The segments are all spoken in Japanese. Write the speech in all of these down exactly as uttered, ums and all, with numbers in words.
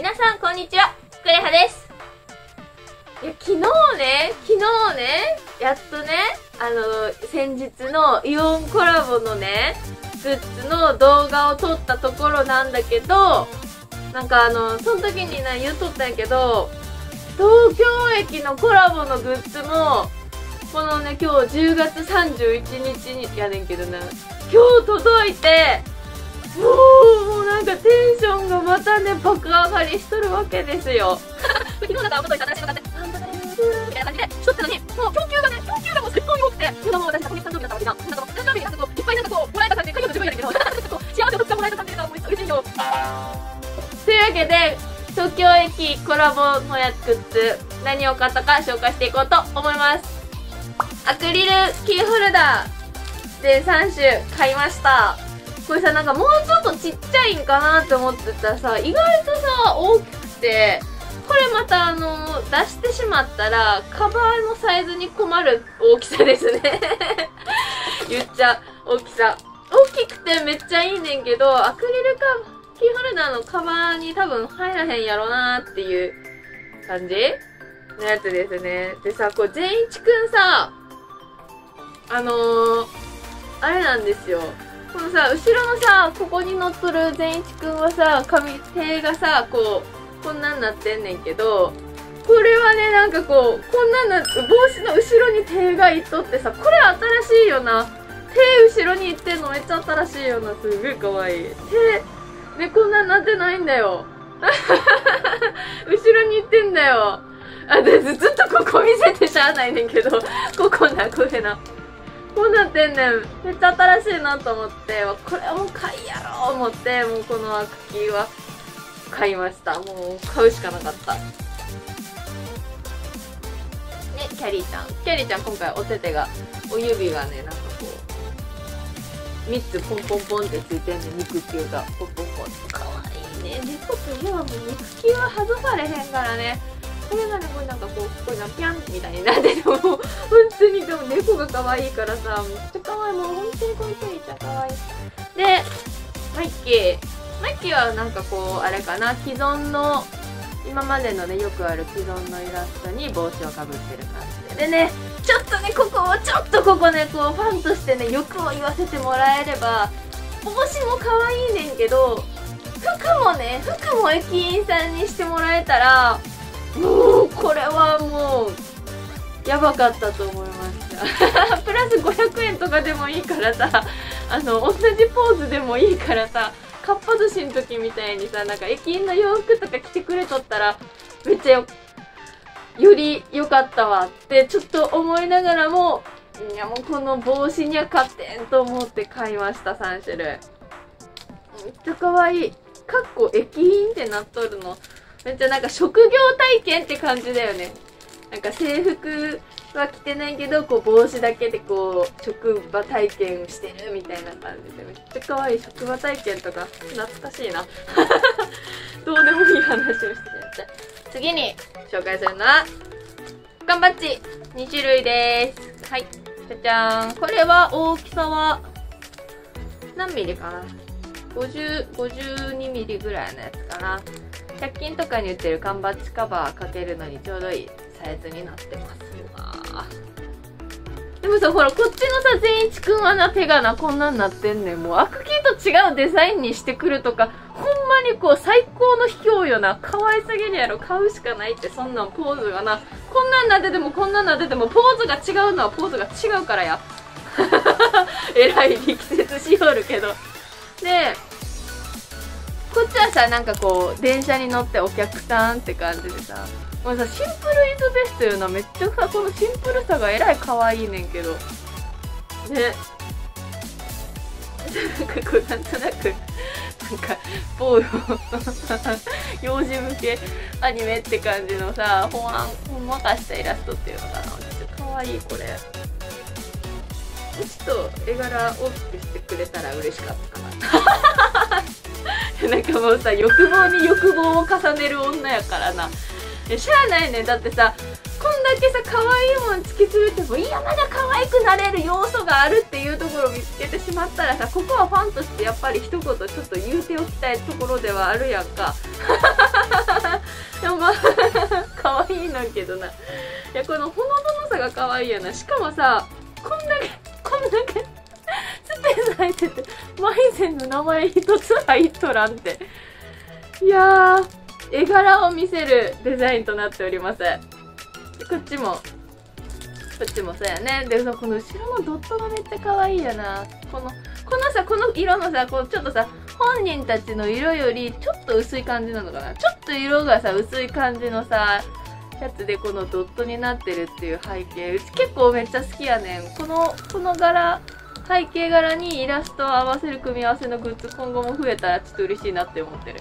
皆さんこんにちは、くれはです。いや、昨日ね、昨日ね、やっとね、あの、先日のイオンコラボのね、グッズの動画を撮ったところなんだけど、なんかあの、その時にね、言っとったんやけど、東京駅のコラボのグッズも、このね、今日じゅうがつさんじゅういちにちにやねんけどな、今日届いて、もう、もうなんかテンションがまたね、爆上がりしとるわけですよ。昨日なんか、おととい新しいの買って、なんだかねーみたいな感じで、しとったのに、もう供給がね、供給がもうすっごい多くて、今もう私、今月誕生日だったわけじゃん。なんかもう、誕生日になんかこう、いっぱいなんかこう、もらえた感じで、家業の自分やねんけど、なんかこう、幸せをたくさんもらえた感じが、もう嬉しいよ。というわけで、東京駅コラボのやグッズ、何を買ったか紹介していこうと思います。アクリルキーホルダーでさんしゅ買いました。これさ、なんかもうちょっとちっちゃいんかなって思ってたらさ、意外とさ、大きくて、これまたあの、出してしまったら、カバーのサイズに困る大きさですね。言っちゃう、大きさ。大きくてめっちゃいいねんけど、アクリルカキーホルダーのカバーに多分入らへんやろなーっていう感じのやつですね。でさ、これ善一くんさ、あのー、あれなんですよ。このさ、後ろのさ、ここに乗っとる善一くんはさ、髪、手がさ、こう、こんなんなってんねんけど、これはね、なんかこう、こんなんな、帽子の後ろに手がいっとってさ、これ新しいよな。手後ろにいってんのめっちゃ新しいよな。すごいかわいい。手、ね、こんなんなってないんだよ。後ろに行ってんだよ。あ、で、ずっとここ見せてしゃあないねんけど、ここな、これな。こうなってんねん。めっちゃ新しいなと思って、これはもう買いやろう思って、もうこのアクキーは買いました。もう買うしかなかった。ね、キャリーちゃん。キャリーちゃん今回お手手が、お指がね、なんかこう、みっつポンポンポンってついてんねん、肉球が。ポンポンポン。かわいいね。猫といえばもう肉球は外されへんからね。これがね、もうなんかこう、ここがピャンみたいになってても、本当にでも猫が可愛いからさ、めっちゃ可愛い。もう本当にこのキャリーちゃん可愛い。で、マイッキー。マイッキーはなんかこう、あれかな、既存の、今までのね、よくある既存のイラストに帽子をかぶってる感じで。でね、ちょっとね、ここを、ちょっとここね、こう、ファンとしてね、欲を言わせてもらえれば、帽子も可愛いねんけど、服もね、服も駅員さんにしてもらえたら、もうこれはもうやばかったと思いましたプラスごひゃくえんとかでもいいからさ、あの同じポーズでもいいからさ、かっぱ寿司の時みたいにさ、なんか駅員の洋服とか着てくれとったらめっちゃよより良かったわってちょっと思いながらも、いやもうこの帽子には勝てんと思って買いました。さんしゅるいめっちゃ可愛い。かっこ駅員ってなっとるのめっちゃなんか職業体験って感じだよね。なんか制服は着てないけど、こう帽子だけでこう職場体験してるみたいな感じでめっちゃ可愛い。職場体験とか懐かしいな。どうでもいい話をしてやった。次に紹介するのは缶バッジにしゅるいです。はい、じゃじゃーん。これは大きさは何ミリかな、ごじゅう、ごじゅうにミリぐらいのやつかな。ひゃく均とかに売ってる缶バッジカバーかけるのにちょうどいいサイズになってます。うわー、でもさ、ほらこっちのさ、善一くんはな、手がなこんなになってんねん。もうアクキーと違うデザインにしてくるとか、ほんまにこう最高の卑怯よな。可愛すぎるやろ。買うしかないって。そんなんポーズがな、こんなんなっててもこんなんなっててもポーズが違うのはポーズが違うからや。えらい力説しよるけど。でこっちはさ、なんかこう電車に乗ってお客さんって感じでさ、もうさ、シンプルイズベストよな。めっちゃさ、このシンプルさがえらい可愛いねんけどね。なんかこうなんとなくなんか某幼児向けアニメって感じのさ、ほわんほんまかしたイラストっていうのかな。めっちゃ可愛いこれ。もうちょっと絵柄大きくしてくれたら嬉しかったかな。なんかもうさ、欲望に欲望を重ねる女やからな。しゃあないね。だってさ、こんだけさ、可愛いもん突き詰めても、いや、まだ可愛くなれる要素があるっていうところを見つけてしまったらさ、ここはファンとしてやっぱり一言ちょっと言うておきたいところではあるやんか。 いいのけどな。いや、このほのぼのさが可愛いよな。しかもさ、こんだけこんだけスペース入っててマイゼンの名前一つ入っとらんって。いやー、絵柄を見せるデザインとなっております。でこっちもこっちもそうやね。でさ、この後ろのドットがめっちゃ可愛いよな。このこのさ、この色のさ、こうちょっとさ、本人たちの色よりちょっと薄い感じなのかな。ちょっと色がさ、薄い感じのさやつでこのドットになってるっていう背景、うち結構めっちゃ好きやねん。このこの柄、背景柄にイラストを合わせる組み合わせのグッズ、今後も増えたらちょっと嬉しいなって思ってる。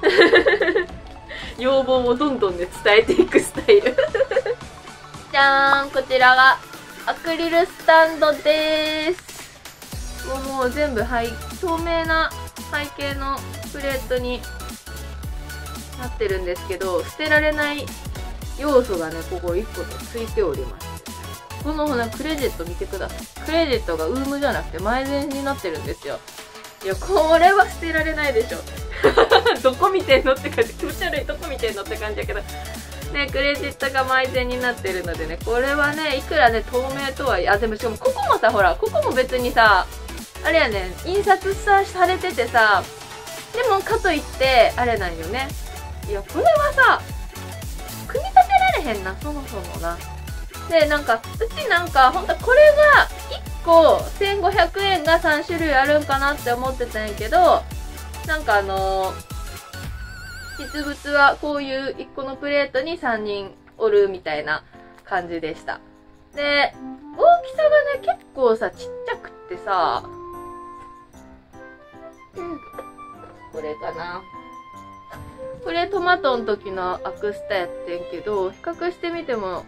要望をどんどんね伝えていくスタイル。じゃーん、こちらがアクリルスタンドでーす。もうもう全部背透明な背景のプレートになってるんですけど、捨てられない要素がね、ここいっことついております。このほらクレジット見てください。クレジットがウームじゃなくて前前になってるんですよ。いや、これは捨てられないでしょ。どこ見てんのって感じ。気持ち悪い、どこ見てんのって感じだけどね、クレジットが前前になってるのでね、これはね、いくらね透明とはいえ、あ、でもしかもここもさ、ほらここも別にさあれやねん、印刷さされててさ、でもかといってあれなんよね。いや、これはさ組み立てられへんな、そもそもな。で、なんかうちなんかほんとこれがいっこせんごひゃくえんがさんしゅるいあるんかなって思ってたんやけど、なんかあのー、実物はこういういっこのプレートにさんにんおるみたいな感じでした。で、大きさがね結構さちっちゃくってさ、うん、これかな。これトマトの時のアクスタやってんけど、比較してみても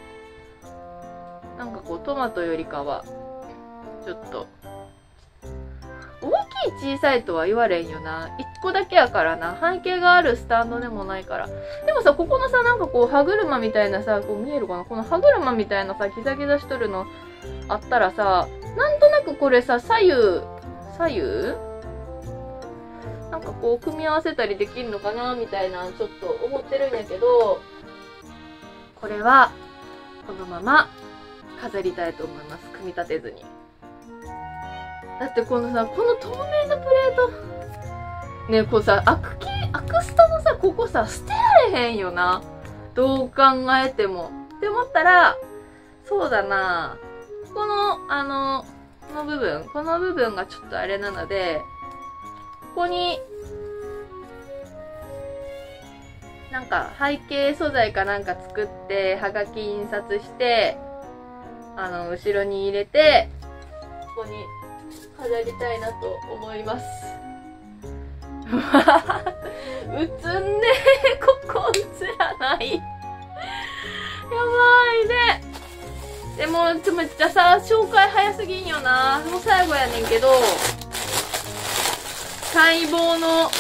なんかこうトマトよりかはちょっと大きい小さいとは言われんよな。いっこだけやからな。背景があるスタンドでもないから。でもさ、ここのさ、なんかこう歯車みたいなさ、こう見えるかな、この歯車みたいなさギザギザしとるのあったらさ、なんとなくこれさ、左右左右なんかこう組み合わせたりできるのかなみたいなちょっと思ってるんやけど、これはこのまま飾りたいと思います。組み立てずに。だってこのさ、この透明なプレートね、こうさ、アクキーアクスタのさ、ここさ捨てられへんよな、どう考えてもって思ったら、そうだな、このあのこの部分この部分がちょっとあれなので、ここになんか背景素材かなんか作ってはがき印刷して、あの後ろに入れてここに飾りたいなと思います。うつんねー、ここ映らない。やばいね。でもめっちゃさ、紹介早すぎんよな。もう最後やねんけど、待望の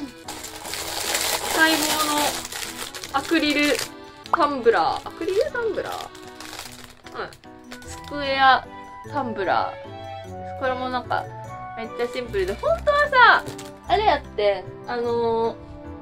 待望のアクリルタンブラー、アクリルタンブラー、うん、スクエアタンブラー。これもなんかめっちゃシンプルで、本当はさあれやって、あのー、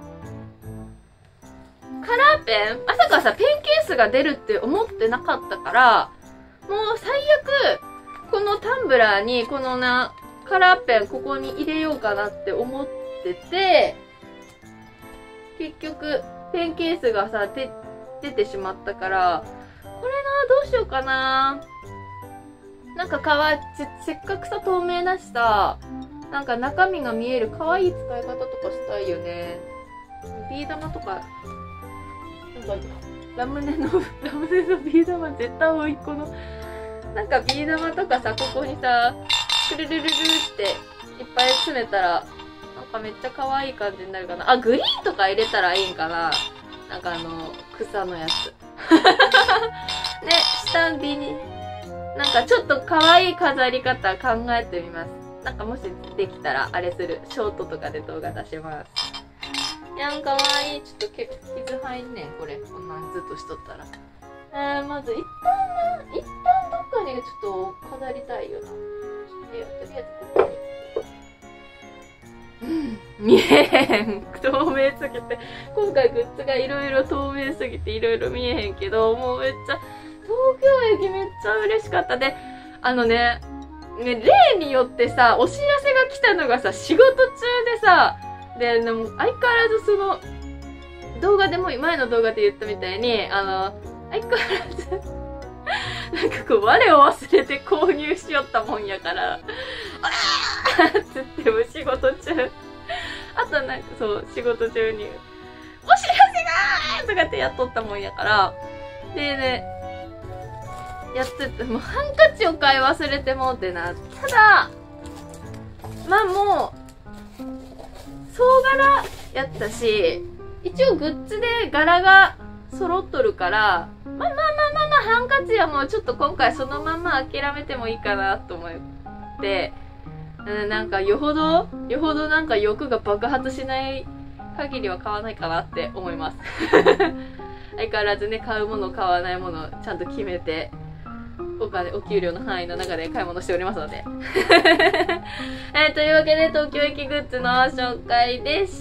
カラーペン、まさかさペンケースが出るって思ってなかったから、もう最悪このタンブラーにこのなカラーペンここに入れようかなって思ってて、結局ペンケースがさで出てしまったから、これな、どうしようかな。なんかかわい、せっかくさ透明だしさ、なんか中身が見える可愛い使い方とかしたいよね。ビー玉とか、なんかラムネのラムネのビー玉絶対おいっ子の、なんかビー玉とかさ、ここにさくるるるるっていっぱい詰めたら、なんかめっちゃ可愛い感じになるかな。あ、グリーンとか入れたらいいんかな。なんかあの草のやつね、下火になんかちょっと可愛い飾り方考えてみます。なんかもしできたらあれする、ショートとかで動画出します。いやん、かわいい。ちょっと結構傷入んねんこれ、こんなんずっとしとったら。えー、まず一旦な一旦どっかにちょっと飾りたいよな。ちょっととりあえずここに見えへん。透明すぎて。今回グッズがいろいろ透明すぎていろいろ見えへんけど、もうめっちゃ、東京駅めっちゃ嬉しかった。で、あのね、ね、例によってさ、お知らせが来たのがさ、仕事中でさ、で、でも相変わらずその、動画でも、前の動画で言ったみたいに、あの、相変わらず、なんかこう、我を忘れて購入しよったもんやから、あーっつっても仕事中、あとなんかそう、仕事中に、お知らせがーとかってやっとったもんやから、でね、やってて、もうハンカチを買い忘れてもうてな。ただ、まあもう、総柄やったし、一応グッズで柄が揃っとるから、まあまあまあまあまあ、ハンカチはもうちょっと今回そのまま諦めてもいいかなと思って、うん、なんかよほど、よほどなんか欲が爆発しない限りは買わないかなって思います。相変わらずね、買うもの買わないものちゃんと決めて、お金、お給料の範囲の中で買い物しておりますので。えー、というわけで東京駅グッズの紹介でした。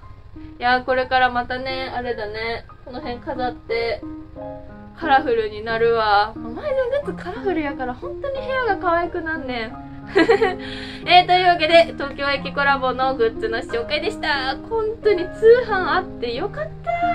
いやー、これからまたね、あれだね、この辺飾ってカラフルになるわ。前のグッズカラフルやから本当に部屋が可愛くなんねん。えー、というわけで東京駅コラボのグッズの紹介でした。本当に通販あってよかった